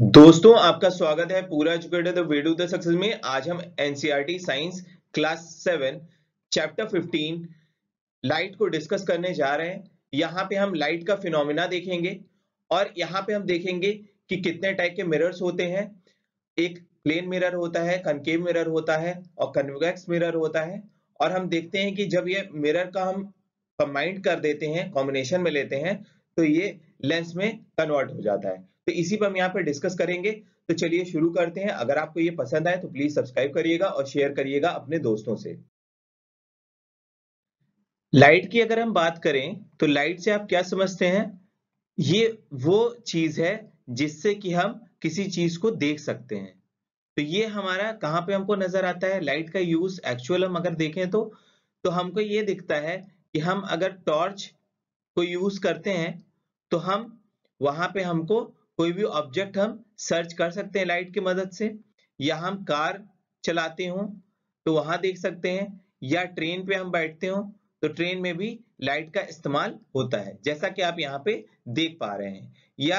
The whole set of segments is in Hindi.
दोस्तों आपका स्वागत है पूरा educator the way to the success में। आज हम NCERT science class 7 chapter 15 light को डिस्कस करने जा रहे हैं। यहाँ पे हम लाइट का फिनोमिना देखेंगे और यहाँ पे हम देखेंगे कि कितने टाइप के मिरर्स होते हैं। एक प्लेन मिरर होता है, कनकेव मिरर होता है और कन्वेक्स मिरर होता है। और हम देखते हैं कि जब ये मिरर का हम कंबाइंड कर देते हैं, कॉम्बिनेशन में लेते हैं, तो ये लेंस में कन्वर्ट हो जाता है। तो इसी पर हम यहाँ पे डिस्कस करेंगे। तो चलिए शुरू करते हैं। अगर आपको ये पसंद आए तो प्लीज सब्सक्राइब करिएगा और शेयर करिएगा अपने दोस्तों से। लाइट की अगर हम बात करें तो लाइट से आप क्या समझते हैं? ये वो चीज है जिससे कि हम किसी चीज को देख सकते हैं। तो ये हमारा कहाँ पे हमको नजर आता है लाइट का यूज? एक्चुअल हम अगर देखें तो हमको ये दिखता है कि हम अगर टॉर्च को यूज करते हैं तो हम वहां पे हमको कोई भी ऑब्जेक्ट हम सर्च कर सकते हैं लाइट की मदद से, या हम कार चलाते हो तो वहां देख सकते हैं, या ट्रेन पे हम बैठते हो तो ट्रेन में भी लाइट का इस्तेमाल होता है, जैसा कि आप यहाँ पे देख पा रहे हैं। या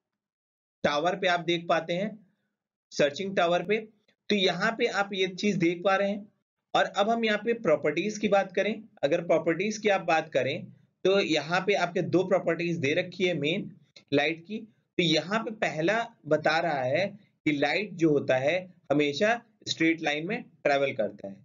टावर पे आप देख पाते हैं, सर्चिंग टावर पे। तो यहाँ पे आप ये चीज देख पा रहे हैं। और अब हम यहाँ पे प्रॉपर्टीज की बात करें। अगर प्रॉपर्टीज की आप बात करें तो यहाँ पे आपके दो प्रॉपर्टीज दे रखी है मेन लाइट की। तो यहाँ पे पहला बता रहा है कि लाइट जो होता है हमेशा स्ट्रेट लाइन में ट्रेवल करता है।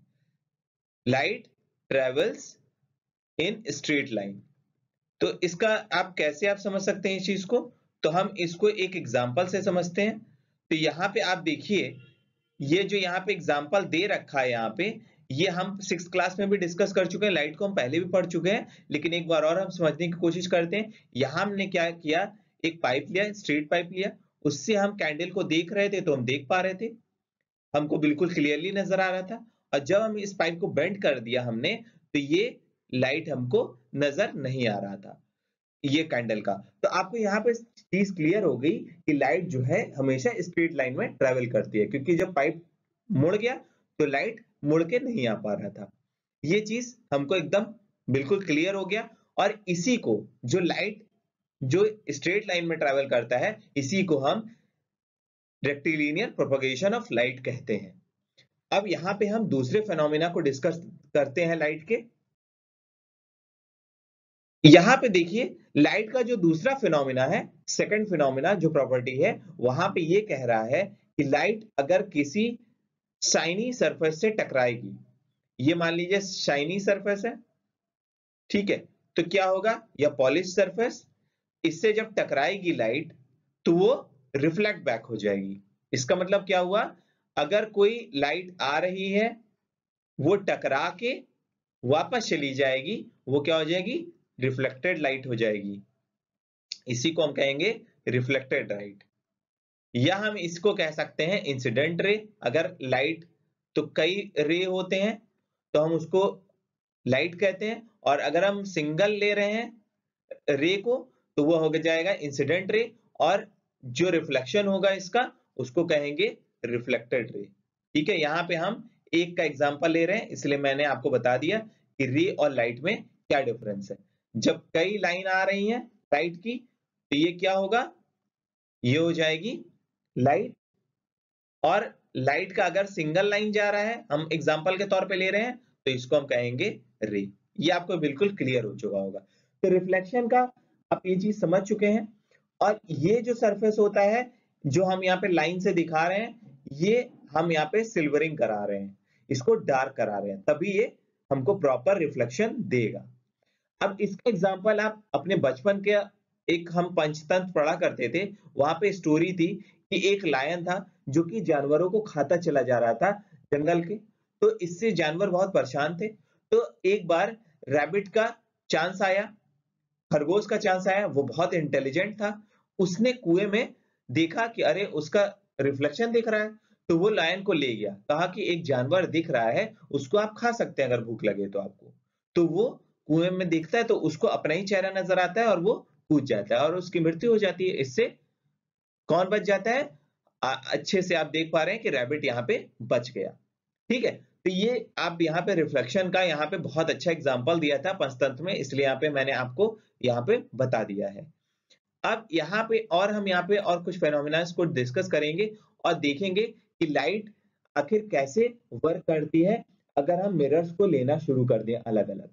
Light travels in straight line. तो इसका आप कैसे आप समझ सकते हैं इस चीज को? तो हम इसको एक एग्जांपल से समझते हैं। तो यहाँ पे आप देखिए, ये जो यहाँ पे एग्जांपल दे रखा है यहाँ पे, ये हम 6th क्लास में भी डिस्कस कर चुके हैं। लाइट को हम पहले भी पढ़ चुके हैं, लेकिन एक बार और हम समझने की कोशिश करते हैं। यहाँ हमने क्या किया, एक पाइप लिया, स्ट्रेट पाइप लिया, उससे हम कैंडल को देख रहे थे तो हम देख पा रहे थे, हमको बिल्कुल क्लियरली नजर आ रहा था। और जब हम इस पाइप को बेंड कर दिया हमने तो ये लाइट हमको नजर नहीं आ रहा था, ये कैंडल का। तो आपको यहाँ पे चीज क्लियर हो गई कि लाइट जो है हमेशा स्ट्रेट लाइन में ट्रेवल करती है, क्योंकि जब पाइप मुड़ गया तो लाइट मुड़ के नहीं आ पा रहा था। ये चीज हमको एकदम बिल्कुल क्लियर हो गया। और इसी को जो लाइट जो स्ट्रेट लाइन में ट्रेवल करता है, इसी को हम रेक्टिलिनियर प्रोपगेशन ऑफ लाइट कहते हैं। अब यहाँ पे हम दूसरे फेनोमेना को डिस्कस करते हैं लाइट के। यहाँ पे देखिए, लाइट का जो दूसरा फिनोमिना है, सेकंड फिनोमिना जो प्रॉपर्टी है, वहां पे ये कह रहा है कि लाइट अगर किसी शाइनी सरफेस से टकराएगी, ये मान लीजिए शाइनी सरफेस है, ठीक है, तो क्या होगा, या पॉलिश सरफेस, इससे जब टकराएगी लाइट तो वो रिफ्लेक्ट बैक हो जाएगी। इसका मतलब क्या हुआ, अगर कोई लाइट आ रही है वो टकरा के वापस चली जाएगी, वो क्या हो जाएगी, रिफ्लेक्टेड लाइट हो जाएगी। इसी को हम कहेंगे रिफ्लेक्टेड लाइट, या हम इसको कह सकते हैं इंसिडेंट रे। अगर लाइट तो कई रे होते हैं तो हम उसको लाइट कहते हैं, और अगर हम सिंगल ले रहे हैं रे को तो वो हो जाएगा इंसिडेंट रे, और जो रिफ्लेक्शन होगा इसका उसको कहेंगे रिफ्लेक्टेड रे। ठीक है, यहाँ पे हम एक का एग्जांपल ले रहे हैं, इसलिए मैंने आपको बता दिया कि रे और लाइट में क्या डिफरेंस है। जब कई लाइन आ रही हैं लाइट की तो ये क्या होगा, ये हो जाएगी लाइट। और लाइट का अगर सिंगल लाइन जा रहा है, हम एग्जांपल के तौर पे ले रहे हैं, तो इसको हम कहेंगे रे। ये आपको बिल्कुल क्लियर हो चुका होगा। तो रिफ्लेक्शन का आप ये चीज समझ चुके हैं। और ये जो सरफेस होता है जो हम यहाँ पे लाइन से दिखा रहे हैं, ये हम यहाँ पे सिल्वरिंग करा रहे हैं, इसको डार्क करा रहे हैं, तभी ये हमको प्रॉपर रिफ्लेक्शन देगा। अब इसका एग्जांपल आप अपने बचपन के, एक हम पंचतंत्र पढ़ा करते थे, वहां पे स्टोरी थी कि एक लायन था जो कि जानवरों को खाता चला जा रहा था जंगल के। तो इससे जानवर बहुत परेशान थे। तो एक बार रैबिट का चांस आया, खरगोश का चांस आया, वो बहुत इंटेलिजेंट था। उसने कुएं में देखा कि अरे उसका रिफ्लेक्शन दिख रहा है, तो वो लायन को ले गया, कहा कि एक जानवर दिख रहा है, उसको आप खा सकते हैं अगर भूख लगे तो आपको। तो वो कुएं में दिखता है तो उसको अपना ही चेहरा नजर आता है और वो कूद जाता है और उसकी मृत्यु हो जाती है। इससे कौन बच जाता है? अच्छे से आप देख पा रहे हैं कि रैबिट यहाँ पे बच गया। ठीक है, तो ये आप यहाँ पे रिफ्लेक्शन का यहाँ पे बहुत अच्छा एग्जांपल दिया था पंचतंत्र में, इसलिए यहाँ पे मैंने आपको यहाँ पे बता दिया है। अब यहाँ पे और हम यहाँ पे और कुछ फेनोमेना को डिस्कस करेंगे और देखेंगे कि लाइट आखिर कैसे वर्क करती है अगर हम मिरर्स को लेना शुरू कर दें अलग अलग।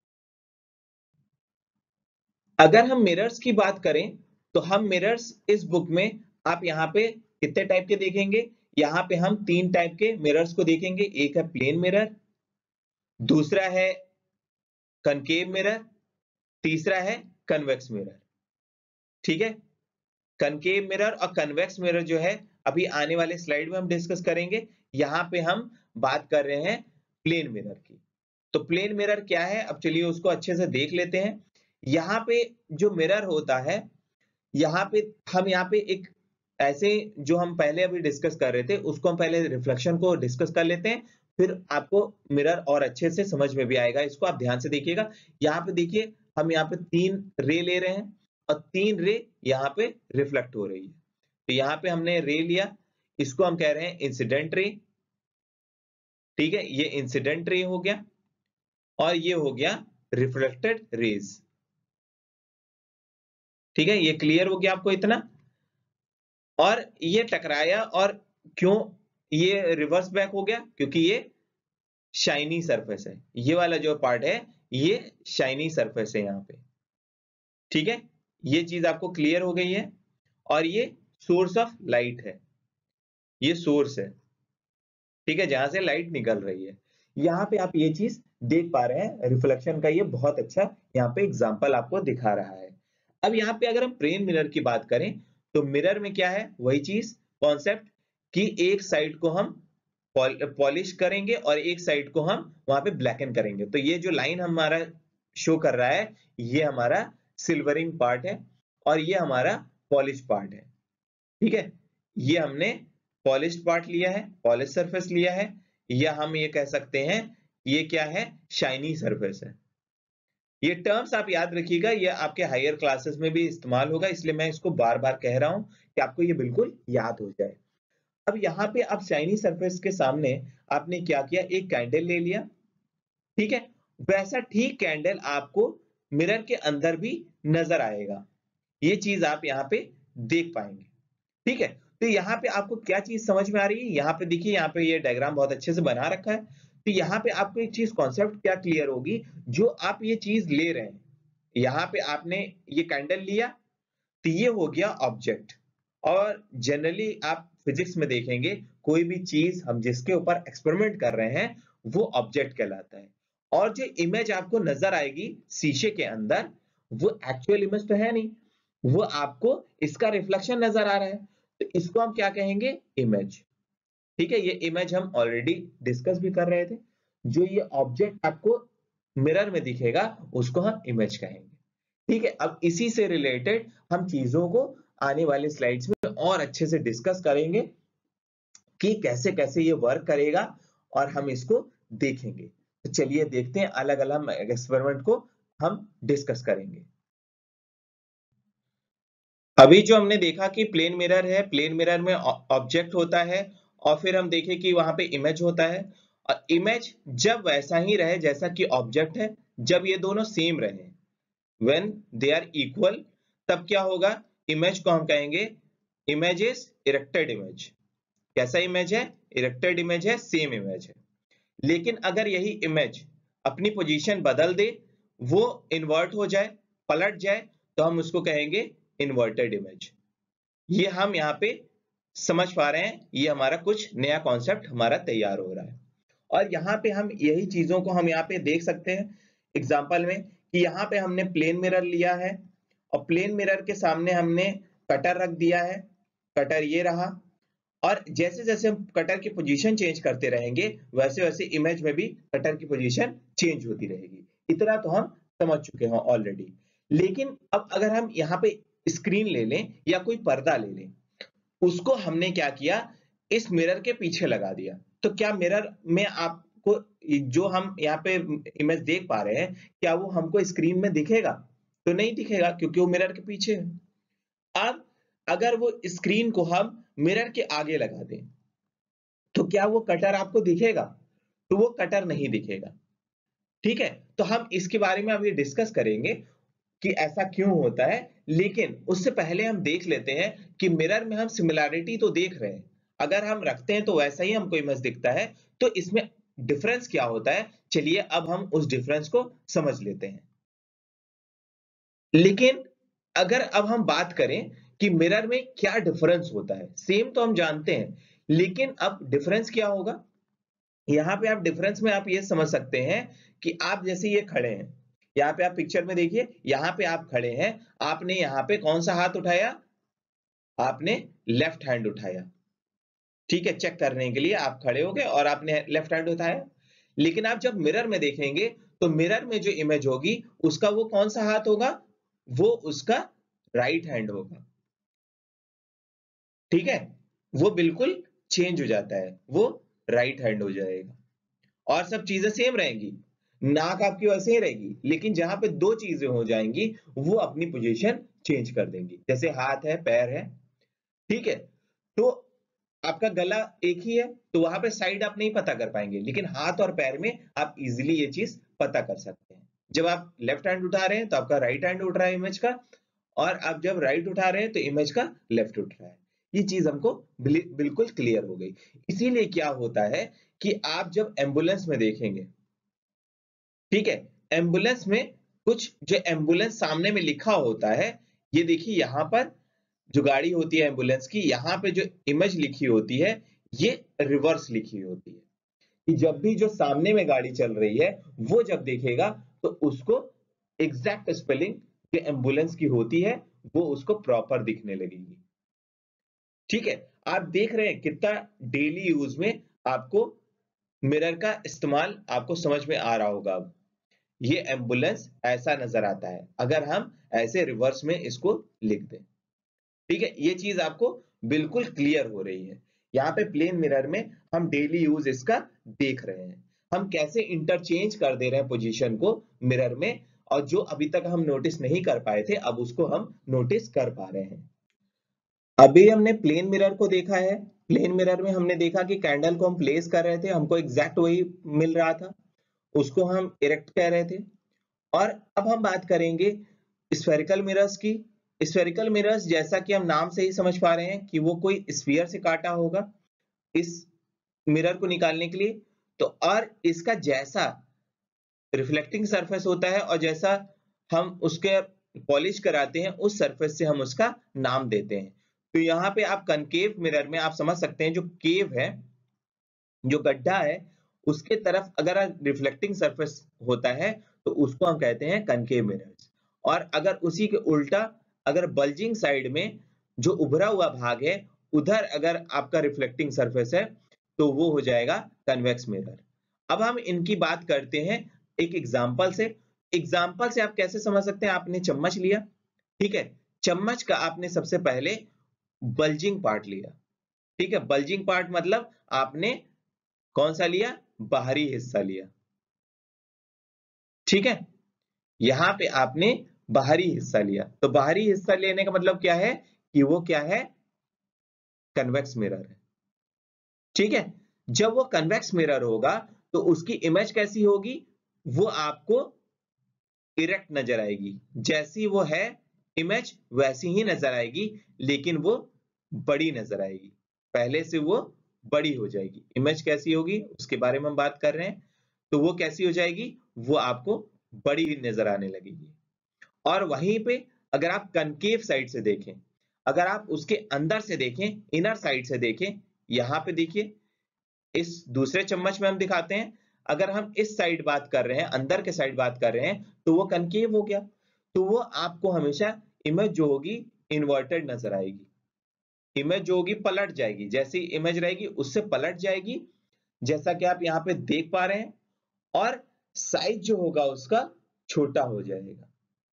अगर हम मिरर्स की बात करें तो हम मिरर्स इस बुक में आप यहाँ पे कितने टाइप के देखेंगे, यहाँ पे हम 3 टाइप के मिरर्स को देखेंगे। एक है प्लेन मिरर, दूसरा है कनकेव मिरर, तीसरा है कन्वेक्स मिरर। ठीक है, कनकेव मिरर और कन्वेक्स मिरर जो है अभी आने वाले स्लाइड में हम डिस्कस करेंगे। यहाँ पे हम बात कर रहे हैं प्लेन मिरर की। तो प्लेन मिरर क्या है, अब चलिए उसको अच्छे से देख लेते हैं। यहाँ पे जो मिरर होता है, यहाँ पे एक ऐसे जो हम पहले अभी डिस्कस कर रहे थे उसको हम पहले रिफ्लेक्शन को डिस्कस कर लेते हैं, फिर आपको मिरर और अच्छे से समझ में भी आएगा। इसको आप ध्यान से देखिएगा। यहाँ पे देखिए हम यहाँ पे 3 रे ले रहे हैं और 3 रे यहाँ पे रिफ्लेक्ट हो रही है। तो यहाँ पे हमने रे लिया, इसको हम कह रहे हैं इंसिडेंट रे। ठीक है, ये इंसिडेंट रे हो गया और ये हो गया रिफ्लेक्टेड रेज। ठीक है, ये क्लियर हो गया आपको इतना। और ये टकराया और क्यों ये रिवर्स बैक हो गया, क्योंकि ये शाइनी सरफेस है। ये वाला जो पार्ट है ये शाइनी सरफेस है यहाँ पे। ठीक है, ये चीज आपको क्लियर हो गई है। और ये सोर्स ऑफ लाइट है, ये सोर्स है। ठीक है, जहां से लाइट निकल रही है। यहाँ पे आप ये चीज देख पा रहे हैं, रिफ्लेक्शन का ये बहुत अच्छा यहाँ पे एग्जाम्पल आपको दिखा रहा है। अब यहाँ पे अगर हम प्लेन मिरर की बात करें तो मिरर में क्या है, वही चीज कॉन्सेप्ट कि एक साइड को हम पॉलिश करेंगे और एक साइड को हम वहां पे ब्लैकन करेंगे। तो ये जो लाइन हमारा शो कर रहा है ये हमारा सिल्वरिंग पार्ट है और ये हमारा पॉलिश पार्ट है। ठीक है, ये हमने पॉलिश्ड पार्ट लिया है, पॉलिश सरफेस लिया है, या हम ये कह सकते हैं ये क्या है, शाइनी सरफेस है। ये टर्म्स आप याद रखिएगा, ये आपके हायर क्लासेस में भी इस्तेमाल होगा, इसलिए मैं इसको बार बार कह रहा हूं कि आपको ये बिल्कुल याद हो जाए। अब यहाँ पे आप शाइनी सरफेस के सामने आपने क्या किया, एक कैंडल ले लिया। ठीक है, वैसा ठीक कैंडल आपको मिरर के अंदर भी नजर आएगा। ये चीज आप यहाँ पे देख पाएंगे। ठीक है, तो यहाँ पे आपको क्या चीज समझ में आ रही है, यहाँ पे देखिए, यहाँ पे ये डायग्राम बहुत अच्छे से बना रखा है। तो यहाँ पे आपको एक चीज कॉन्सेप्ट क्या क्लियर होगी, जो आप ये चीज ले रहे हैं, यहाँ पे आपने ये कैंडल लिया तो ये हो गया ऑब्जेक्ट। और जनरली आप फिजिक्स में देखेंगे कोई भी चीज हम जिसके ऊपर एक्सपेरिमेंट कर रहे हैं वो ऑब्जेक्ट कहलाता है। और जो इमेज आपको नजर आएगी शीशे के अंदर वो एक्चुअल इमेज तो है नहीं, वो आपको इसका रिफ्लेक्शन नजर आ रहा है, तो इसको हम क्या कहेंगे, इमेज। ठीक है, ये इमेज हम ऑलरेडी डिस्कस भी कर रहे थे। जो ये ऑब्जेक्ट आपको मिरर में दिखेगा उसको हम इमेज कहेंगे। ठीक है, अब इसी से रिलेटेड हम चीजों को आने वाले स्लाइड्स में और अच्छे से डिस्कस करेंगे कि कैसे कैसे ये वर्क करेगा और हम इसको देखेंगे। तो चलिए देखते हैं, अलग अलग एक्सपेरिमेंट को हम डिस्कस करेंगे। अभी जो हमने देखा कि प्लेन मिरर है, प्लेन मिरर में ऑब्जेक्ट होता है और फिर हम देखें कि वहां पे इमेज होता है। और इमेज जब वैसा ही रहे जैसा कि ऑब्जेक्ट है, जब ये दोनों सेम रहे, व्हेन दे आर इक्वल, तब क्या होगा, इमेज को हम कहेंगे इमेज इज इरेक्टेड इमेज। कैसा इमेज है, इरेक्टेड इमेज है, सेम इमेज है। लेकिन अगर यही इमेज अपनी पोजीशन बदल दे, वो इन्वर्ट हो जाए, पलट जाए, तो हम उसको कहेंगे इन्वर्टेड इमेज। ये हम यहाँ पे समझ पा रहे हैं, ये हमारा कुछ नया कॉन्सेप्ट हमारा तैयार हो रहा है। और यहाँ पे हम यही चीजों को हम यहाँ पे देख सकते हैं एग्जाम्पल में, कि यहाँ पे हमने प्लेन मिरर लिया है और प्लेन मिरर के सामने हमने कटर रख दिया है। कटर ये रहा, और जैसे जैसे हम कटर की पोजीशन चेंज करते रहेंगे वैसे वैसे इमेज में भी कटर की पोजीशन चेंज होती रहेगी। इतना तो हम समझ चुके हैं ऑलरेडी। लेकिन अब अगर हम यहाँ पे स्क्रीन ले लें या कोई पर्दा ले लें, उसको हमने क्या किया, इस मिरर के पीछे लगा दिया, तो क्या मिरर में आपको जो हम यहाँ पे इमेज देख पा रहे हैं क्या वो हमको स्क्रीन में दिखेगा, तो नहीं दिखेगा क्योंकि वो मिरर के पीछे है। अब अगर वो स्क्रीन को हम मिरर के आगे लगा दें तो क्या वो कटर आपको दिखेगा, तो वो कटर नहीं दिखेगा। ठीक है, तो हम इसके बारे में अभी डिस्कस करेंगे। कि ऐसा क्यों होता है, लेकिन उससे पहले हम देख लेते हैं कि मिरर में हम सिमिलैरिटी तो देख रहे हैं, अगर हम रखते हैं तो वैसा ही हमको इमेज दिखता है, तो इसमें डिफरेंस क्या होता है, चलिए अब हम उस डिफरेंस को समझ लेते हैं। लेकिन अगर अब हम बात करें कि मिरर में क्या डिफरेंस होता है, सेम तो हम जानते हैं, लेकिन अब डिफरेंस क्या होगा। यहाँ पे आप डिफरेंस में आप ये समझ सकते हैं कि आप जैसे ये खड़े हैं, यहाँ पे आप पिक्चर में देखिए, यहाँ पे आप खड़े हैं, आपने यहाँ पे कौन सा हाथ उठाया, आपने लेफ्ट हैंड उठाया, ठीक है, चेक करने के लिए आप खड़े हो गए और आपने लेफ्ट हैंड उठाया। लेकिन आप जब मिरर में देखेंगे तो मिरर में जो इमेज होगी उसका वो कौन सा हाथ होगा, वो उसका राइट हैंड होगा, ठीक है, वो बिल्कुल चेंज हो जाता है, वो राइट हैंड हो जाएगा और सब चीजें सेम रहेंगी, नाक आपकी वैसे ही रहेगी, लेकिन जहां पे दो चीजें हो जाएंगी वो अपनी पोजीशन चेंज कर देंगी, जैसे हाथ है, पैर है, ठीक है। तो आपका गला एक ही है तो वहां पे साइड आप नहीं पता कर पाएंगे, लेकिन हाथ और पैर में आप इजीली ये चीज पता कर सकते हैं। जब आप लेफ्ट हैंड उठा रहे हैं तो आपका राइट हैंड उठ रहा है इमेज का, और आप जब राइट उठा रहे हैं तो इमेज का लेफ्ट उठ रहा है। ये चीज हमको बिल्कुल क्लियर हो गई। इसीलिए क्या होता है कि आप जब एम्बुलेंस में देखेंगे, ठीक है, एम्बुलेंस में कुछ जो एम्बुलेंस सामने में लिखा होता है, ये देखिए यहाँ पर जो गाड़ी होती है एम्बुलेंस की, यहाँ पे जो इमेज लिखी होती है ये रिवर्स लिखी होती है, कि जब भी जो सामने में गाड़ी चल रही है वो जब देखेगा तो उसको एग्जैक्ट स्पेलिंग जो एम्बुलेंस की होती है वो उसको प्रॉपर दिखने लगेगी, ठीक है। आप देख रहे हैं कितना डेली यूज में आपको मिरर का इस्तेमाल आपको समझ में आ रहा होगा। अब ये एम्बुलेंस ऐसा नजर आता है अगर हम ऐसे रिवर्स में इसको लिख दें, ठीक है, ये चीज आपको बिल्कुल क्लियर हो रही है। यहाँ पे प्लेन मिरर में हम डेली यूज इसका देख रहे हैं, हम कैसे इंटरचेंज कर दे रहे हैं पोजीशन को मिरर में, और जो अभी तक हम नोटिस नहीं कर पाए थे अब उसको हम नोटिस कर पा रहे हैं। अभी हमने प्लेन मिरर को देखा है, प्लेन मिरर में हमने देखा कि कैंडल को हम प्लेस कर रहे थे, हमको एग्जैक्ट वही मिल रहा था, उसको हम इरेक्ट कह रहे थे। और अब हम बात करेंगे स्फेरिकल मिरर्स की। स्फेरिकल मिरर्स जैसा कि हम नाम से ही समझ पा रहे हैं कि वो कोई स्फीयर से काटा होगा इस मिरर को निकालने के लिए, तो और इसका जैसा रिफ्लेक्टिंग सरफेस होता है और जैसा हम उसके पॉलिश कराते हैं उस सरफेस से हम उसका नाम देते हैं। तो यहाँ पे आप कनकेव मिरर में आप समझ सकते हैं जो केव है, जो गड्ढा है, उसके तरफ अगर रिफ्लेक्टिंग सरफेस होता है तो उसको हम कहते हैं कनकेव मिरर्स, और अगर उसी के उल्टा अगर बल्जिंग साइड में जो उभरा हुआ भाग है उधर अगर आपका रिफ्लेक्टिंग सरफेस है तो वो हो जाएगा कन्वेक्स मिरर। अब हम इनकी बात करते हैं एक एग्जाम्पल से। एग्जाम्पल से आप कैसे समझ सकते हैं, आपने चम्मच लिया, ठीक है, चम्मच का आपने सबसे पहले बल्जिंग पार्ट लिया, ठीक है, बल्जिंग पार्ट मतलब आपने कौन सा लिया, बाहरी हिस्सा लिया, ठीक है, यहां पे आपने बाहरी हिस्सा लिया, तो बाहरी हिस्सा लेने का मतलब क्या है कि वो क्या है, कन्वेक्स मिरर है, ठीक है। जब वो कन्वेक्स मिरर होगा तो उसकी इमेज कैसी होगी, वो आपको इरेक्ट नजर आएगी, जैसी वो है इमेज वैसी ही नजर आएगी, लेकिन वो बड़ी नजर आएगी, पहले से वो बड़ी हो जाएगी। इमेज कैसी होगी उसके बारे में हम बात कर रहे हैं, तो वो कैसी हो जाएगी, वो आपको बड़ी नजर आने लगेगी। और वहीं पे अगर आप कनकेव साइड से देखें, अगर आप उसके अंदर से देखें, इनर साइड से देखें, यहां पे देखिए इस दूसरे चम्मच में हम दिखाते हैं, अगर हम इस साइड बात कर रहे हैं, अंदर के साइड बात कर रहे हैं, तो वो कनकेव हो गया, तो वो आपको हमेशा इमेज जो होगी इन्वर्टेड नजर आएगी, इमेज जो होगी पलट जाएगी, जैसी इमेज रहेगी उससे पलट जाएगी, जैसा कि आप यहाँ पे देख पा रहे हैं, और साइज जो होगा उसका छोटा हो जाएगा,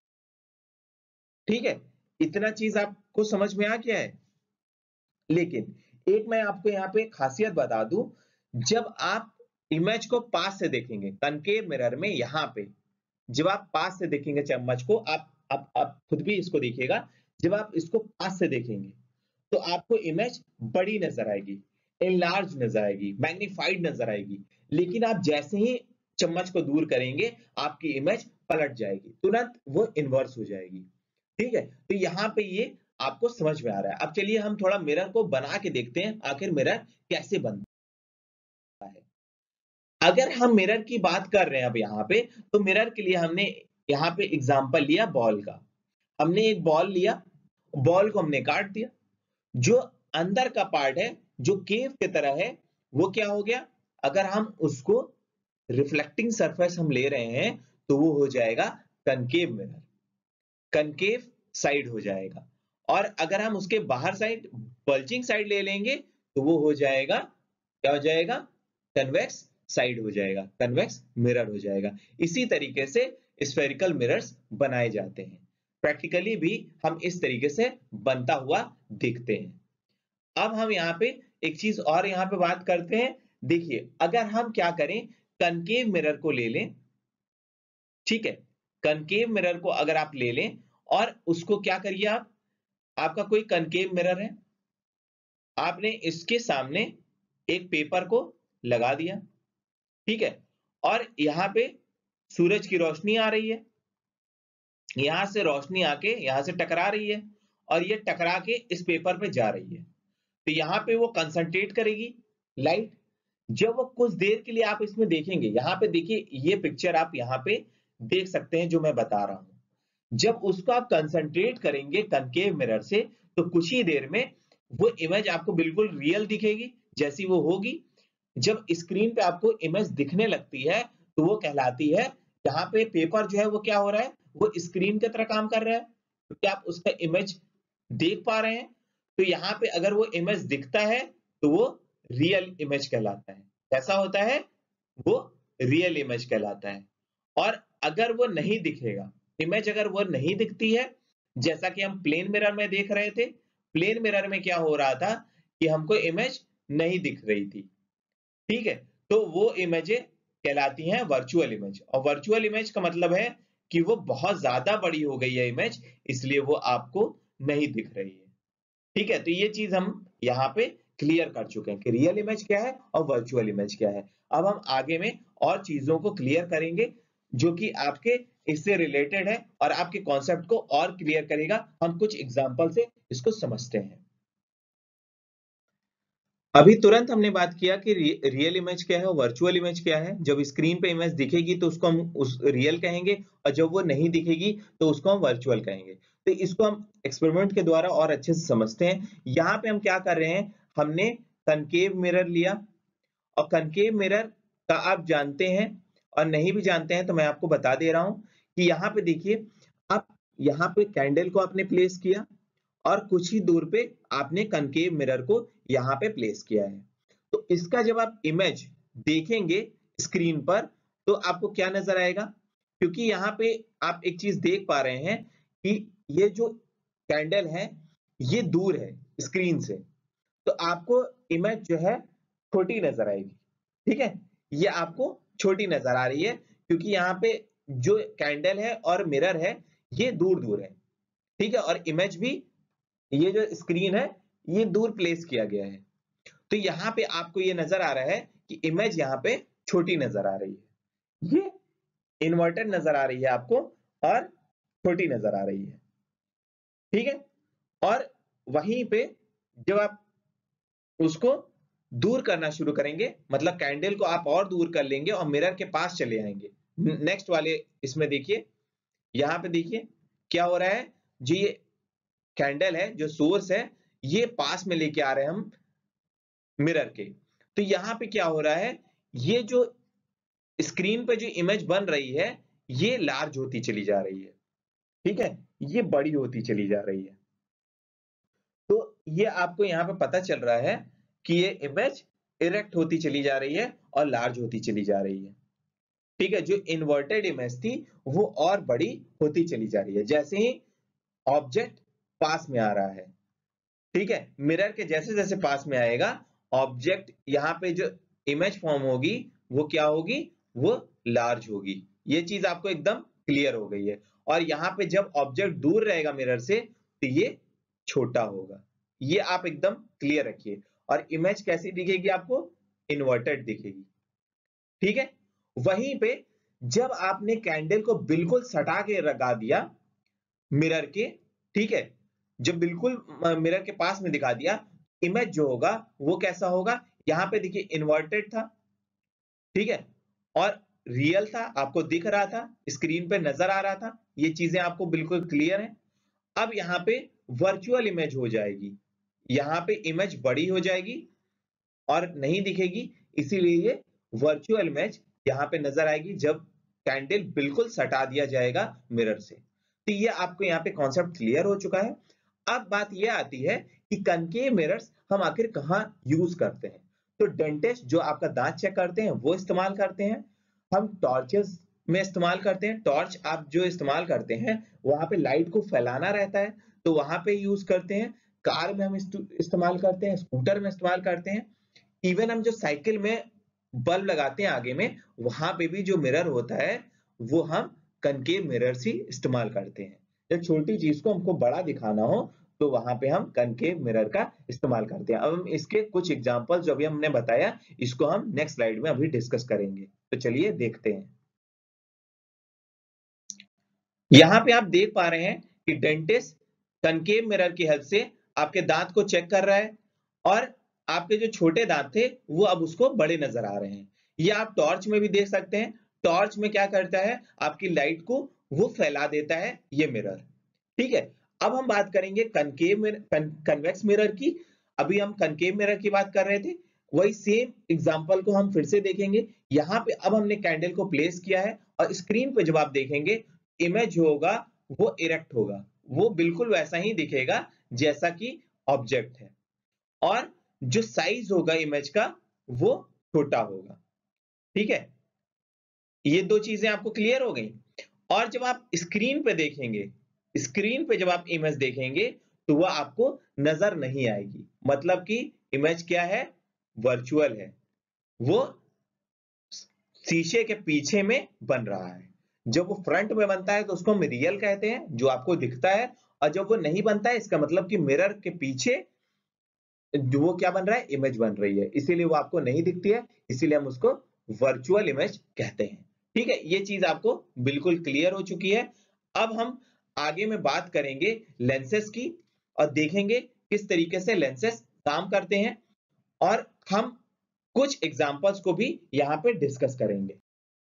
ठीक है। इतना चीज आपको समझ में आ गया है। लेकिन एक मैं आपको यहाँ पे खासियत बता दूं, जब आप इमेज को पास से देखेंगे कनकेव मिरर में, यहाँ पे जब आप पास से देखेंगे चम्मच को, आप खुद भी इसको देखिएगा, जब आप इसको पास से देखेंगे तो आपको इमेज बड़ी नजर आएगी, एनलार्ज नजर आएगी, मैग्निफाइड नजर आएगी, लेकिन आप जैसे ही चम्मच को दूर करेंगे आपकी इमेज पलट जाएगी, तुरंत वो इन्वर्स हो जाएगी। ठीक है, तो यहाँ पे ये आपको समझ में आ रहा है। अब चलिए हम थोड़ा मिरर को बना के देखते हैं, आखिर मिरर कैसे बनता है। अगर हम मिरर की बात कर रहे हैं अब यहाँ पे, तो मिरर के लिए हमने यहाँ पे एग्जांपल लिया बॉल का। हमने एक बॉल लिया, बॉल को हमने काट दिया, जो अंदर का पार्ट है, जो केव की तरह है, वो क्या हो गया? अगर हम उसको रिफ्लेक्टिंग सरफेस हम ले रहे हैं, तो वो हो जाएगा कनकेव मिरर, कनकेव साइड हो जाएगा। और अगर हम उसके बाहर साइड, बल्जिंग साइड ले लेंगे, तो वो हो जाएगा, क्या हो जाएगा? कन्वेक्स साइड हो जाएगा, कन्वेक्स मिरर हो जाएगा। इसी तरीके से स्फेरिकल मिरर्स बनाए जाते हैं। प्रैक्टिकली भी हम इस तरीके से बनता हुआ दिखते हैं। अब हम यहाँ पे एक चीज और यहाँ पे बात करते हैं। देखिए, अगर हम क्या करें, कनकेव मिरर को ले लें, ठीक है, कनकेव मिरर को अगर आप ले लें और उसको क्या करिए आप, आपका कोई कनकेव मिरर है, आपने इसके सामने एक पेपर को लगा दिया, ठीक है, और यहाँ पे सूरज की रोशनी आ रही है, यहां से रोशनी आके यहां से टकरा रही है और ये टकरा के इस पेपर पे जा रही है। तो यहाँ पे वो कंसंट्रेट करेगी लाइट। जब वो कुछ देर के लिए आप इसमें देखेंगे, यहाँ पे देखिए, ये पिक्चर आप यहाँ पे देख सकते हैं जो मैं बता रहा हूं। जब उसको आप कंसंट्रेट करेंगे कनकेव मिरर से, तो कुछ ही देर में वो इमेज आपको बिल्कुल रियल दिखेगी जैसी वो होगी। जब स्क्रीन पे आपको इमेज दिखने लगती है, तो वो कहलाती है, यहाँ पे पेपर जो है वो क्या हो रहा है, वो स्क्रीन की तरह काम कर रहा है, क्योंकि आप उसका इमेज देख पा रहे हैं। तो यहाँ पे अगर वो इमेज दिखता है, तो वो रियल इमेज कहलाता है। कैसा होता है? वो रियल इमेज कहलाता है। और अगर वो नहीं दिखेगा, इमेज अगर वो नहीं दिखती है, जैसा कि हम प्लेन मिरर में देख रहे थे, प्लेन मिरर में क्या हो रहा था कि हमको इमेज नहीं दिख रही थी, ठीक है, तो वो इमेजें कहलाती हैं वर्चुअल इमेज। और वर्चुअल इमेज का मतलब है कि वो बहुत ज्यादा बड़ी हो गई है इमेज, इसलिए वो आपको नहीं दिख रही है। ठीक है, तो ये चीज हम यहाँ पे क्लियर कर चुके हैं कि रियल इमेज क्या है और वर्चुअल इमेज क्या है। अब हम आगे में और चीजों को क्लियर करेंगे जो कि आपके इससे रिलेटेड है और आपके कॉन्सेप्ट को और क्लियर करेगा। हम कुछ एग्जांपल से इसको समझते हैं। अभी तुरंत हमने बात किया कि रियल इमेज क्या है और वर्चुअल इमेज क्या है। जब स्क्रीन पे इमेज दिखेगी तो उसको हम उस रियल कहेंगे, और जब वो नहीं दिखेगी तो उसको हम वर्चुअल कहेंगे। तो इसको हम एक्सपेरिमेंट के द्वारा और अच्छे से समझते हैं। यहाँ पे हम क्या कर रहे हैं, हमने कनकेव मिरर लिया, और कनकेव मिरर का आप जानते हैं, और नहीं भी जानते हैं तो मैं आपको बता दे रहा हूं कि यहाँ पे देखिए, आप यहाँ पे कैंडल को आपने प्लेस किया और कुछ ही दूर पे आपने कनकेव मिरर को यहाँ पे प्लेस किया है। तो इसका जब आप इमेज देखेंगे स्क्रीन पर, तो आपको क्या नजर आएगा? क्योंकि यहाँ पे आप एक चीज देख पा रहे हैं कि ये जो कैंडल है, ये दूर है स्क्रीन से, तो आपको इमेज जो है छोटी नजर आएगी। ठीक है, ये आपको छोटी नजर आ रही है क्योंकि यहाँ पे जो कैंडल है और मिरर है, ये दूर दूर है। ठीक है, और इमेज भी, ये जो स्क्रीन है, ये दूर प्लेस किया गया है। तो यहाँ पे आपको ये नजर आ रहा है कि इमेज यहाँ पे छोटी नजर आ रही है, ये इन्वर्टेड नजर आ रही है आपको और छोटी नजर आ रही है। ठीक है, और वहीं पे जब आप उसको दूर करना शुरू करेंगे, मतलब कैंडल को आप और दूर कर लेंगे और मिरर के पास चले आएंगे। नेक्स्ट वाले इसमें देखिए, यहाँ पे देखिए क्या हो रहा है, जी ये कैंडल है जो सोर्स है, ये पास में लेके आ रहे हैं हम मिरर के। तो यहाँ पे क्या हो रहा है, ये जो स्क्रीन पे जो इमेज बन रही है, ये लार्ज होती चली जा रही है। ठीक है, ये बड़ी होती चली जा रही है। तो ये आपको यहाँ पे पता चल रहा है कि ये इमेज इरेक्ट होती चली जा रही है और लार्ज होती चली जा रही है। ठीक है, जो इन्वर्टेड इमेज थी वो और बड़ी होती चली जा रही है जैसे ही ऑब्जेक्ट पास में आ रहा है। ठीक है, मिरर के जैसे जैसे पास में आएगा, ऑब्जेक्ट यहाँ पे जो इमेज फॉर्म होगी वो क्या होगी, वो लार्ज होगी। ये चीज आपको एकदम क्लियर हो गई है। और यहाँ पे जब ऑब्जेक्ट दूर रहेगा मिरर से, तो ये छोटा होगा। ये आप एकदम क्लियर रखिए। और इमेज कैसी दिखेगी आपको? इन्वर्टेड दिखेगी। ठीक है, वहीं पे जब आपने कैंडल को बिल्कुल सटा के लगा दिया मिरर के, ठीक है, जब बिल्कुल मिरर के पास में दिखा दिया, इमेज जो होगा वो कैसा होगा, यहाँ पे देखिए इन्वर्टेड था, ठीक है, और रियल था, आपको दिख रहा था, स्क्रीन पे नजर आ रहा था, ये चीजें आपको बिल्कुल क्लियर है। अब यहाँ पे वर्चुअल इमेज हो जाएगी, यहाँ पे इमेज बड़ी हो जाएगी और नहीं दिखेगी, इसीलिए ये वर्चुअल इमेज यहाँ पे नजर आएगी जब कैंडल बिल्कुल सटा दिया जाएगा मिरर से। तो ये आपको यहाँ पे कॉन्सेप्ट क्लियर हो चुका है। अब बात ये आती है कि कनकेव मिरर्स हम आखिर कहाँ यूज करते हैं। तो डेंटिस्ट जो आपका दांत चेक करते हैं वो इस्तेमाल करते हैं, हम टॉर्चेस में इस्तेमाल करते हैं, टॉर्च आप जो इस्तेमाल करते हैं वहां पे लाइट को फैलाना रहता है तो वहां पे यूज करते हैं, कार में हम इस्तेमाल करते हैं, स्कूटर में इस्तेमाल करते हैं, इवन हम जो साइकिल में बल्ब लगाते हैं आगे में, वहां पे भी जो मिरर होता है वो हम कनकेव मिरर्स ही इस्तेमाल करते हैं। जब छोटी चीज को हमको बड़ा दिखाना हो तो वहां पे हम कनकेव मिरर का इस्तेमाल करते हैं। अब हम इसके कुछ एग्जांपल जो अभी हमने बताया इसको हम नेक्स्ट स्लाइड में अभी डिस्कस करेंगे। तो चलिए देखते हैं। यहाँ पे आप देख पा रहे हैं कि डेंटिस्ट कनकेव मिरर की हेल्प से आपके दांत को चेक कर रहा है और आपके जो छोटे दांत थे वो अब उसको बड़े नजर आ रहे हैं। ये आप टॉर्च में भी देख सकते हैं, टॉर्च में क्या करता है, आपकी लाइट को वो फैला देता है ये मिरर, ठीक है। अब हम बात करेंगे कन्वेक्स मिरर की। अभी हम कनकेव मिरर की बात कर रहे थे, वही सेम एग्जांपल को हम फिर से देखेंगे। यहाँ पे अब हमने कैंडल को प्लेस किया है और स्क्रीन पे जब आप देखेंगे इमेज जो होगा वो इरेक्ट होगा, वो बिल्कुल वैसा ही दिखेगा जैसा कि ऑब्जेक्ट है, और जो साइज होगा इमेज का वो छोटा होगा, ठीक है। ये दो चीजें आपको क्लियर हो गई। और जब आप स्क्रीन पे देखेंगे, स्क्रीन पे जब आप इमेज देखेंगे तो वह आपको नजर नहीं आएगी, मतलब कि इमेज क्या है, वर्चुअल है, वो शीशे के पीछे में बन रहा है। जब वो फ्रंट में बनता है तो उसको हम रियल कहते हैं, जो आपको दिखता है, और जब वो नहीं बनता है इसका मतलब कि मिरर के पीछे जो वो क्या बन रहा है, इमेज बन रही है, इसीलिए वो आपको नहीं दिखती है, इसीलिए हम उसको वर्चुअल इमेज कहते हैं, ठीक है। ये चीज आपको बिल्कुल क्लियर हो चुकी है। अब हम आगे में बात करेंगे लेंसेस की और देखेंगे किस तरीके से लेंसेस काम करते हैं, और हम कुछ एग्जांपल्स को भी यहाँ पे डिस्कस करेंगे।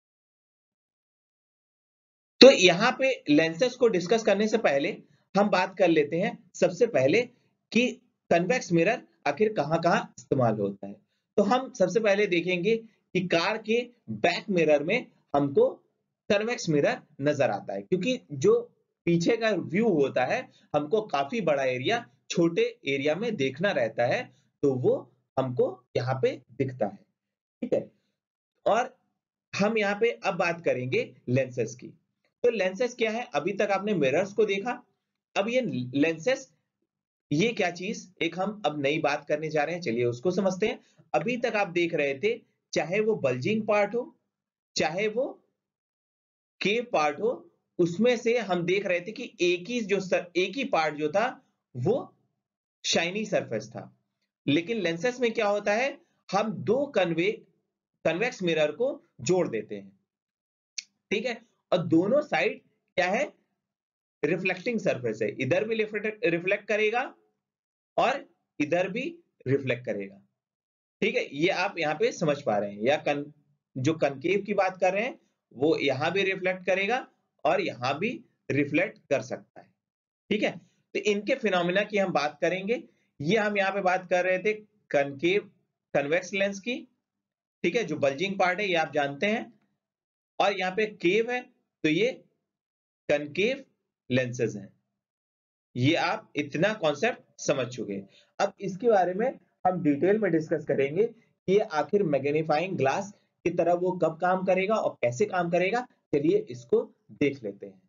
तो यहाँ पे लेंसेस को डिस्कस करने से पहले हम बात कर लेते हैं सबसे पहले कि कन्वेक्स मिरर आखिर कहाँ-कहाँ इस्तेमाल होता है। तो हम सबसे पहले देखेंगे कि कार के बैक मिरर में हमको कन्वेक्स मिरर नजर आता है, क्योंकि जो पीछे का व्यू होता है हमको काफी बड़ा एरिया छोटे एरिया में देखना रहता है, तो वो हमको यहाँ पे दिखता है, ठीक है। और हम यहाँ पे अब बात करेंगे लेंसेस की। तो लेंसेस क्या है, अभी तक आपने मिरर्स को देखा, अब ये लेंसेस ये क्या चीज, एक हम अब नई बात करने जा रहे हैं, चलिए उसको समझते हैं। अभी तक आप देख रहे थे चाहे वो बल्जिंग पार्ट हो, चाहे वो केव पार्ट हो, उसमें से हम देख रहे थे कि एक ही पार्ट जो था वो शाइनी सरफेस था। लेकिन लेंसेस में क्या होता है, हम दो कन्वेक्स मिरर को जोड़ देते हैं, ठीक है, और दोनों साइड क्या है, रिफ्लेक्टिंग सरफेस है, इधर भी रिफ्लेक्ट करेगा और इधर भी रिफ्लेक्ट करेगा, ठीक है। ये आप यहाँ पे समझ पा रहे हैं, जो कनकेव की बात कर रहे हैं वो यहां भी रिफ्लेक्ट करेगा और यहां भी रिफ्लेक्ट कर सकता है, ठीक है। तो इनके फिनोमिना की हम बात करेंगे। ये हम यहाँ पे बात कर रहे थे कनकेव कन्वेक्स लेंस की, ठीक है, जो बल्जिंग पार्ट है ये आप जानते हैं, और यहाँ पे केव है तो ये कनकेव लेंसेज हैं। ये आप इतना कॉन्सेप्ट समझ चुके हैं। अब इसके बारे में हम डिटेल में डिस्कस करेंगे कि ये आखिर मैग्नीफाइंग ग्लास की तरह वो कब काम करेगा और कैसे काम करेगा। चलिए इसको देख लेते हैं।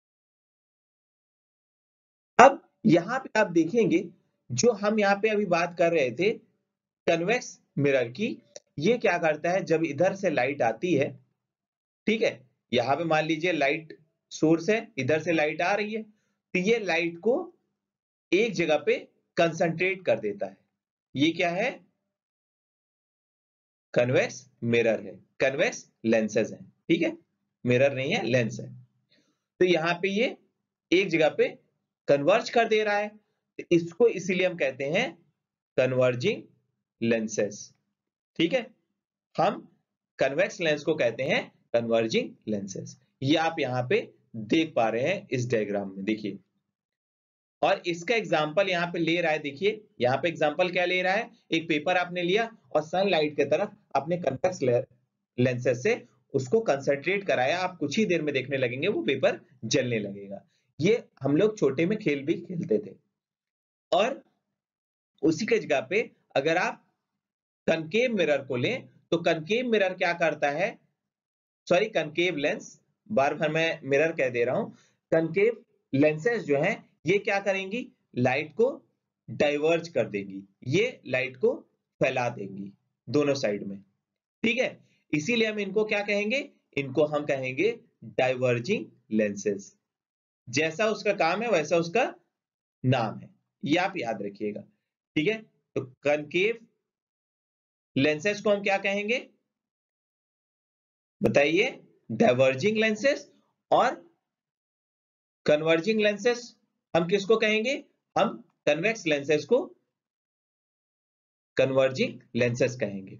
अब यहाँ पे आप देखेंगे जो हम यहाँ पे अभी बात कर रहे थे कन्वेक्स मिरर की, ये क्या करता है, जब इधर से लाइट आती है, ठीक है, यहाँ पे मान लीजिए लाइट सोर्स है, इधर से लाइट आ रही है, तो ये लाइट को एक जगह पे कंसंट्रेट कर देता है। ये क्या है, कन्वेक्स मिरर है, कन्वेक्स लेंसेज है, ठीक है। मिरर नहीं है, लेंस है। तो यहाँ पे ये एक जगह पे कन्वर्ज कर दे रहा है, तो इसको इसीलिए हम कहते हैं कन्वर्जिंग लेंसेस। ठीक है, हम कन्वेक्स लेंस को कहते हैं कन्वर्जिंग लेंसेस। ये आप यहाँ पे देख पा रहे हैं इस डायग्राम में, देखिए। और इसका एग्जाम्पल यहाँ पे ले रहा है, देखिए यहाँ पे एग्जाम्पल क्या ले रहा है, एक पेपर आपने लिया और सनलाइट की तरफ अपने कन्वेक्स लेंसेस से उसको कंसंट्रेट कराया, आप कुछ ही देर में देखने लगेंगे वो पेपर जलने लगेगा। ये हम लोग छोटे में खेल भी खेलते थे। और उसी के जगह पे अगर आप कनकेव मिरर को लें, तो कनकेव मिरर क्या करता है, सॉरी कनकेव लेंस, बार बार मैं मिरर कह दे रहा हूं। कनकेव लेंसेस जो हैं ये क्या करेंगी, लाइट को डाइवर्ज कर देंगी, ये लाइट को फैला देंगी दोनों साइड में। ठीक है, इसीलिए हम इनको क्या कहेंगे, इनको हम कहेंगे डाइवर्जिंग लेंसेस। जैसा उसका काम है वैसा उसका नाम है, ये आप याद रखिएगा। ठीक है, तो कनकेव लेंसेस को हम क्या कहेंगे, बताइए, डाइवर्जिंग लेंसेस। और कन्वर्जिंग लेंसेस हम किसको कहेंगे, हम कन्वेक्स लेंसेस को कन्वर्जिंग लेंसेस कहेंगे।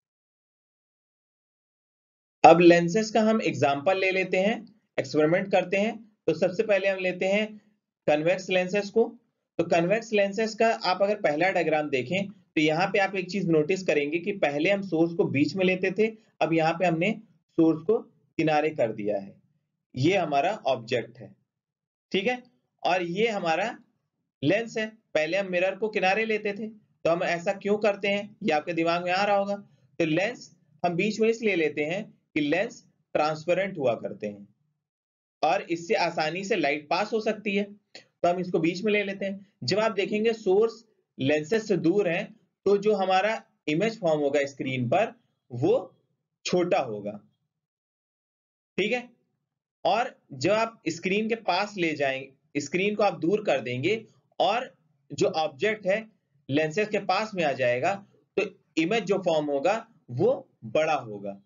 अब लेंसेस का हम एग्जांपल ले लेते हैं, एक्सपेरिमेंट करते हैं। तो सबसे पहले हम लेते हैं कन्वेक्स लेंसेस को। तो कन्वेक्स लेंसेस का आप अगर पहला डायग्राम देखें, तो यहाँ पे आप एक चीज नोटिस करेंगे कि पहले हम सोर्स को बीच में लेते थे, अब यहाँ पे हमने सोर्स को किनारे कर दिया है। ये हमारा ऑब्जेक्ट है, ठीक है, और ये हमारा लेंस है। पहले हम मिरर को किनारे लेते थे, तो हम ऐसा क्यों करते हैं, ये आपके दिमाग में आ रहा होगा। तो लेंस हम बीच में इसलिए लेते हैं कि लेंस ट्रांसपेरेंट हुआ करते हैं और इससे आसानी से लाइट पास हो सकती है, तो हम इसको बीच में ले लेते हैं। जब आप देखेंगे सोर्स लेंसेस से दूर है, तो जो हमारा इमेज फॉर्म होगा स्क्रीन पर वो छोटा होगा। ठीक है, और जब आप स्क्रीन के पास ले जाएंगे, स्क्रीन को आप दूर कर देंगे और जो ऑब्जेक्ट है लेंसेस के पास में आ जाएगा, तो इमेज जो फॉर्म होगा वो बड़ा होगा।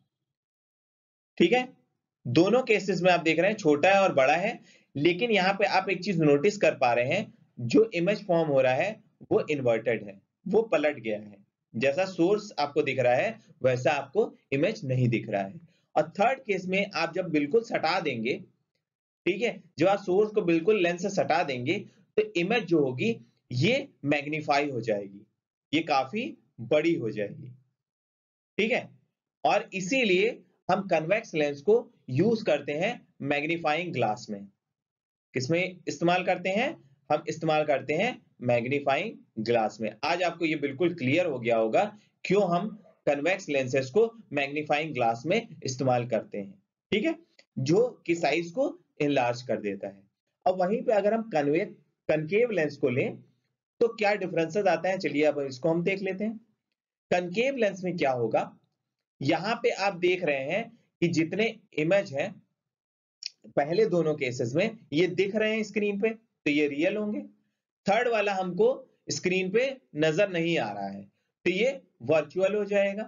ठीक है, दोनों केसेस में आप देख रहे हैं छोटा है और बड़ा है, लेकिन यहां पे आप एक चीज नोटिस कर पा रहे हैं, जो इमेज फॉर्म हो रहा है वो इन्वर्टेड है, वो पलट गया है। जैसा सोर्स आपको दिख रहा है वैसा आपको इमेज नहीं दिख रहा है। और थर्ड केस में आप जब बिल्कुल सटा देंगे, ठीक है, जब आप सोर्स को बिल्कुल लेंस से सटा देंगे, तो इमेज जो होगी ये मैग्नीफाई हो जाएगी, ये काफी बड़ी हो जाएगी। ठीक है, और इसीलिए हम कन्वेक्स लेंस को यूज करते हैं मैग्नीफाइंग ग्लास में। किसमें इस्तेमाल करते हैं, हम इस्तेमाल करते हैं मैग्नीफाइंग ग्लास में। आज आपको ये बिल्कुल क्लियर हो गया होगा क्यों हम कन्वेक्स लेंसेस को मैग्नीफाइंग ग्लास में इस्तेमाल करते हैं। ठीक है, जो कि साइज को इनलार्ज कर देता है। अब वहीं पे अगर हम कनकेव लेंस को लें, तो क्या डिफरेंसेस आता है, चलिए अब इसको हम देख लेते हैं। कनकेव लेंस में क्या होगा, यहां पे आप देख रहे हैं कि जितने इमेज हैं पहले दोनों केसेस में ये दिख रहे हैं स्क्रीन पे, तो ये रियल होंगे। थर्ड वाला हमको स्क्रीन पे नजर नहीं आ रहा है, तो ये वर्चुअल हो जाएगा।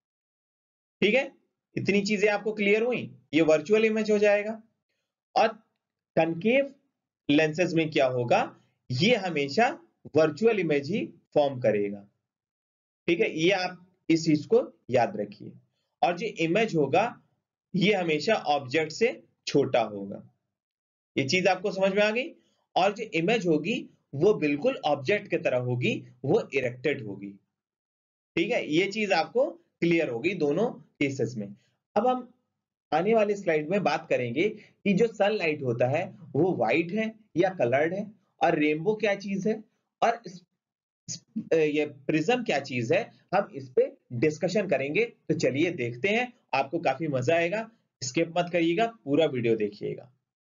ठीक है, इतनी चीजें आपको क्लियर हुई, ये वर्चुअल इमेज हो जाएगा। और कनकेव लेंसेज में क्या होगा, ये हमेशा वर्चुअल इमेज ही फॉर्म करेगा। ठीक है, ये आप इस चीज को याद रखिए। और जो इमेज होगा ये हमेशा ऑब्जेक्ट से छोटा होगा, ये चीज आपको समझ में आ गई। और जो इमेज होगी वो बिल्कुल ऑब्जेक्ट की तरह होगी, वो इरेक्टेड होगी। ठीक है, ये चीज आपको क्लियर होगी दोनों केसेस में। अब हम आने वाली स्लाइड में बात करेंगे कि जो सनलाइट होता है वो व्हाइट है या कलर्ड है, और रेनबो क्या चीज है, और ये प्रिज्म क्या चीज है, हम इस पे डिस्कशन करेंगे। तो चलिए देखते हैं, आपको काफी मजा आएगा, स्किप मत करिएगा, पूरा वीडियो देखिएगा।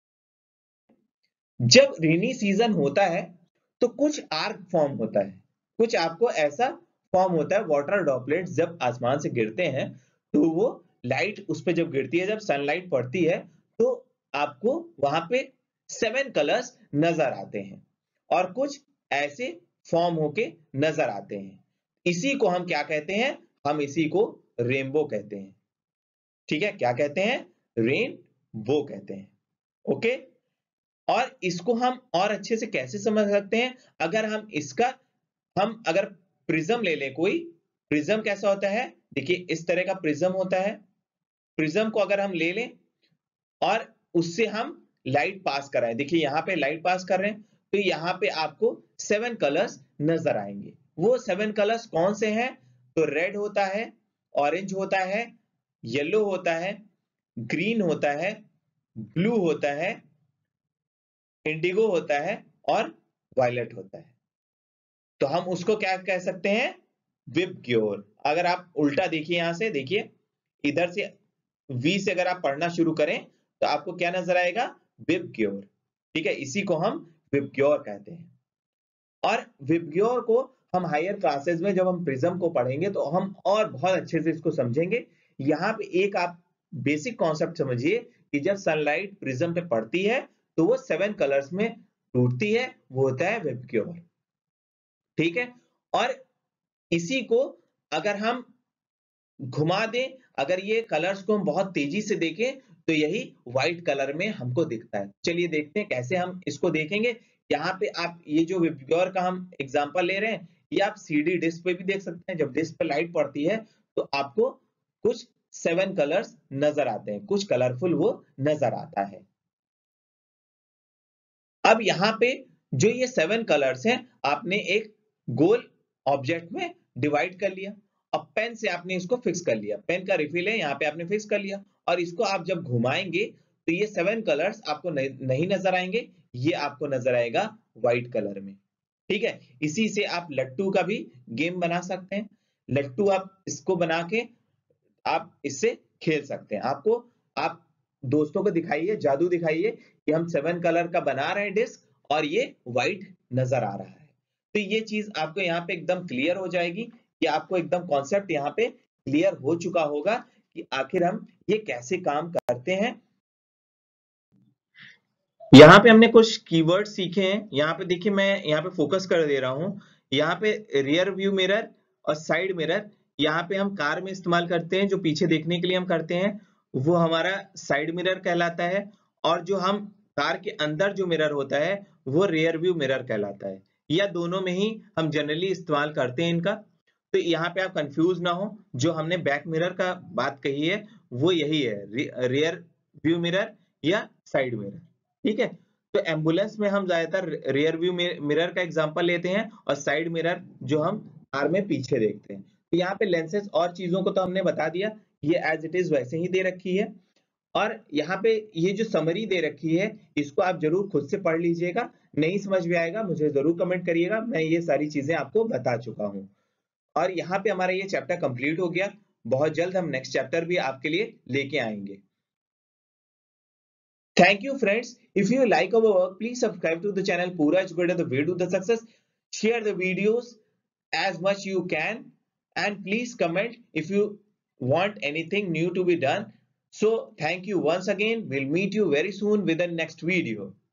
जब रेनी सीजन होता है तो कुछ आर्क फॉर्म होता है, कुछ आपको ऐसा फॉर्म होता है, वाटर ड्रॉपलेट्स जब आसमान से गिरते हैं तो वो लाइट उस पे जब गिरती है, जब सनलाइट पड़ती है, तो आपको वहां पे 7 कलर्स नजर आते हैं और कुछ ऐसे फॉर्म होके नजर आते हैं। इसी को हम क्या कहते हैं, हम इसी को रेनबो कहते हैं। ठीक है, क्या कहते हैं, वो कहते हैं। ओके, और इसको हम और अच्छे से कैसे समझ सकते हैं, अगर हम अगर प्रिज्म ले लें, कोई प्रिज्म कैसा होता है, देखिए इस तरह का प्रिज्म होता है। प्रिज्म को अगर हम ले लें और उससे हम लाइट पास कराएं, देखिए यहां पे लाइट पास कर रहे हैं, तो यहां पे आपको 7 कलर्स नजर आएंगे। वो 7 कलर्स कौन से हैं, तो रेड होता है, ऑरेंज होता है, येलो होता है, ग्रीन होता है, ब्लू होता है, इंडिगो होता है और वायलेट होता है। तो हम उसको क्या कह सकते हैं, विबग्योर। अगर आप उल्टा देखिए, यहां से देखिए, इधर से वी से अगर आप पढ़ना शुरू करें तो आपको क्या नजर आएगा, विबग्योर। ठीक है, इसी को हम विबग्योर कहते हैं। और विबग्योर को हम हायर क्लासेस में जब हम प्रिज्म को पढ़ेंगे तो हम और बहुत अच्छे से इसको समझेंगे। यहाँ पे एक आप बेसिक कॉन्सेप्ट समझिए कि जब सनलाइट प्रिज्म पे पड़ती है तो वो 7 कलर्स में टूटती है, वो होता है विबग्योर। ठीक है, और इसी को अगर हम घुमा दें, अगर ये कलर्स को हम बहुत तेजी से देखें तो यही व्हाइट कलर में हमको दिखता है। चलिए देखते हैं कैसे हम इसको देखेंगे। यहाँ पे आप ये जो विबग्योर का हम एग्जांपल ले रहे हैं, ये आप सीडी डिस्क पे भी देख सकते हैं। जब डिस्क पे लाइट पड़ती है तो आपको कुछ 7 कलर्स नजर आते हैं, कुछ कलरफुल वो नजर आता है। अब यहाँ पे जो ये 7 कलर्स हैं, आपने एक गोल ऑब्जेक्ट में डिवाइड कर लिया। अब पेन से आपने इसको फिक्स कर लिया, पेन का रिफिल है यहाँ पे आपने फिक्स कर लिया, और इसको आप जब घुमाएंगे तो ये 7 कलर्स आपको नहीं नजर आएंगे, ये आपको नजर आएगा व्हाइट कलर में। ठीक है, इसी से आप लट्टू का भी गेम बना सकते हैं। लट्टू आप इसको बना के आप इससे खेल सकते हैं। आप दोस्तों को दिखाइए, जादू दिखाइए कि हम 7 कलर का बना रहे हैं डिस्क और ये व्हाइट नजर आ रहा है। तो ये चीज आपको यहाँ पे एकदम क्लियर हो जाएगी कि आपको एकदम कॉन्सेप्ट यहाँ पे क्लियर हो चुका होगा कि आखिर हम ये कैसे काम करते हैं। यहाँ पे हमने कुछ कीवर्ड सीखे हैं। यहाँ पे देखिए, मैं यहाँ पे फोकस कर दे रहा हूँ। यहाँ पे रियर व्यू मिरर और साइड मिरर, यहाँ पे हम कार में इस्तेमाल करते हैं, जो पीछे देखने के लिए हम करते हैं वो हमारा साइड मिरर कहलाता है। और जो हम कार के अंदर जो मिरर होता है वो रियर व्यू मिरर कहलाता है। या दोनों में ही हम जनरली इस्तेमाल करते हैं इनका। तो यहाँ पे आप कंफ्यूज ना हो, जो हमने बैक मिरर का बात कही है वो यही है, रियर व्यू मिरर या साइड मिरर। ठीक है, तो एम्बुलेंस में हम ज्यादातर रियर व्यू मिरर का एग्जांपल लेते हैं और साइड मिरर जो हम कार में पीछे देखते हैं। तो यहाँ पे लेंसेज और चीजों को तो हमने बता दिया, ये एज इट इज वैसे ही दे रखी है। और यहाँ पे ये जो समरी दे रखी है इसको आप जरूर खुद से पढ़ लीजिएगा। नहीं समझ में आएगा मुझे जरूर कमेंट करिएगा, मैं ये सारी चीजें आपको बता चुका हूँ। और यहाँ पे हमारा ये चैप्टर कंप्लीट हो गया। बहुत जल्द हम नेक्स्ट चैप्टर भी आपके लिए लेके आएंगे। Thank you, friends. If you like our work, please subscribe to the channel Pura Educator, the way to the success. Share the videos as much you can, and please comment if you want anything new to be done. So thank you once again. We'll meet you very soon with the next video.